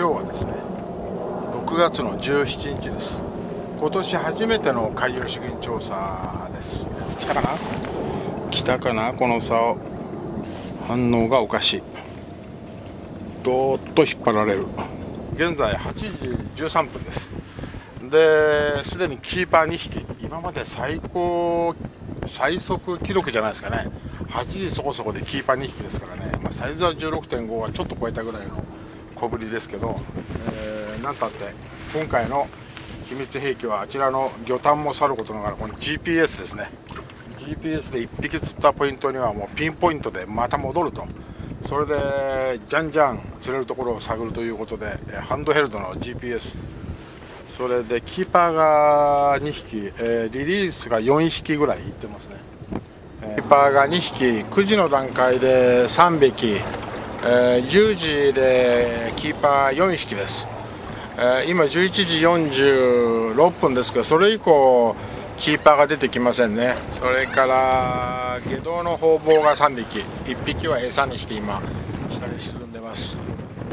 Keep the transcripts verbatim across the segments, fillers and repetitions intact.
今日はですねろくがつのじゅうしちにちです。今年初めての海洋資源調査です。来たかな来たかなこの竿、反応がおかしい。どーっと引っ張られる。現在はちじじゅうさんぷんです。で、すでにキーパーにひき、今まで最高最速記録じゃないですかね。はちじそこそこでキーパーにひきですからね、まあ、サイズは じゅうろくてんご はちょっと超えたぐらいの小ぶりですけど、えー、なんたって今回の秘密兵器はあちらの魚探もさることながらこの ジーピーエス ですね。 ジーピーエス でいっぴき釣ったポイントにはもうピンポイントでまた戻ると、それでじゃんじゃん釣れるところを探るということでハンドヘルドの ジーピーエス、 それでキーパーがにひき、えー、リリースがよんひきぐらいいってますね。キーパーがにひき、くじの段階でさんびき、えー、じゅうじでキーパーよんひきです。えー、今じゅういちじよんじゅうろっぷんですけど、それ以降キーパーが出てきませんね。それから下道のホウボウがさんびき、いっぴきは餌にして今下に沈んでます。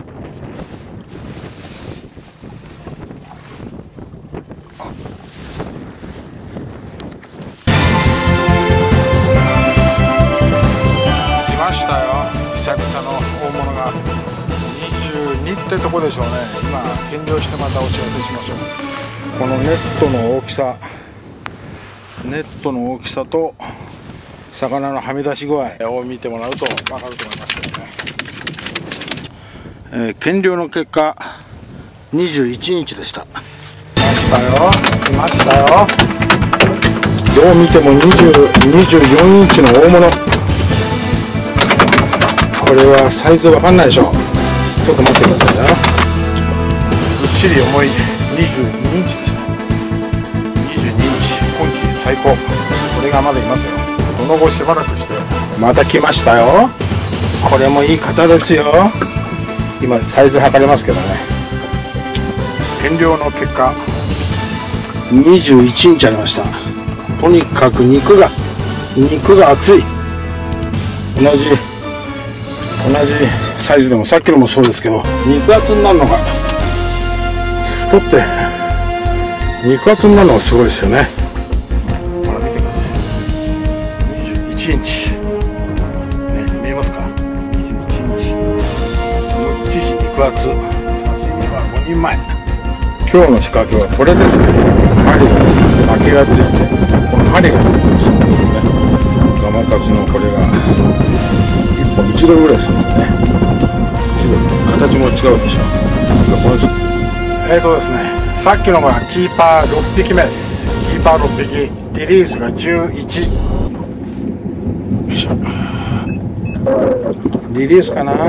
来ましたよ、久々の大物が。にじゅうにってとこでしょうね。今減量してまたお知らせしましょう。このネットの大きさネットの大きさと魚のはみ出し具合を見てもらうと分かると思いますけどね。えー、減量の結果にじゅういちインチでした。来ましたよ来ましたよ。どう見てもにじゅう、にじゅうよんインチの大物。これはサイズ分かんないでしょ。ちょっと待ってくださいよ。ずっしり重いにじゅうにインチでした。にじゅうにインチ、今季最高。これがまだいますよ。その後しばらくしてまた来ましたよ。これもいい型ですよ。今サイズ測れますけどね。減量の結果にじゅういちインチありました。とにかく肉が肉が厚い。同じ同じサイズでもさっきのもそうですけど、肉厚になるのが取って肉厚になるのがすごいですよね。ほら見てください、にじゅういちインチ、ね、見えますか。にじゅういちインチ、むっちし肉厚。刺身はごにんまえ。今日の仕掛けはこれですね。針が竹がついて、この針がそうですね。ガマカツのこれがいっぽんいちドルぐらいするんですね。形も違うでしょ。これえーとですね、さっきのがキーパーろっぴきめです。キーパーろっぴき、リリースがじゅういち。リリースかな。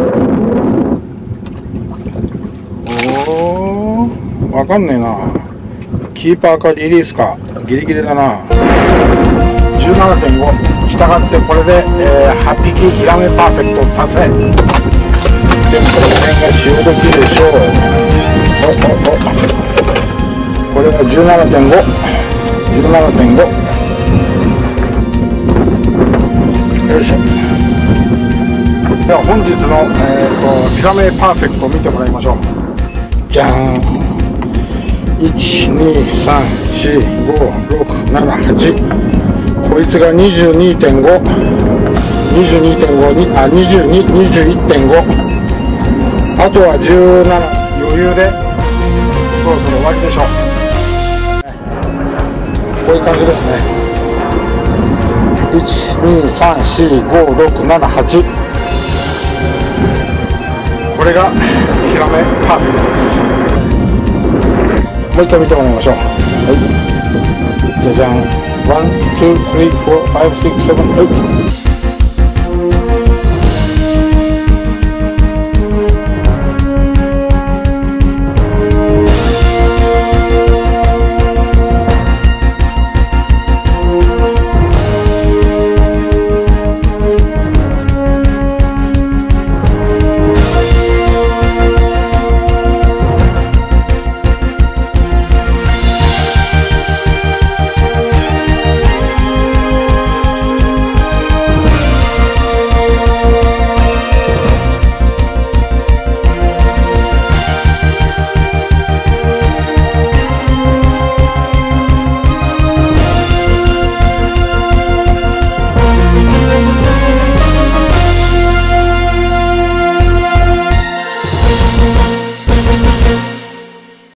おー、わかんねえな。キーパーかリリースかギリギリだな。じゅうななてんご、したがってこれで、えー、はっぴきヒラメパーフェクト達成。でこの辺が潮時でしょう。おおお、これが じゅうななてんご、じゅうななてんご、よいしょ。では本日の、えー、とヒラメパーフェクトを見てもらいましょう。じゃーん。いちにさんしごろくななはち、こいつが にじゅうにてんご、にじゅうにてんご にあにじゅうに、にじゅういってんご、あとはじゅうなな、余裕でそろそろ終わりでしょう。こういう感じですね。いちにさんしごろくななはち、これがヒラメパーフェクトです。もう一回見てもらいましょう。はい、じゃじゃん。ワン、ツー、スリー、フォー、ファイブ、シックス、セブン、エイト。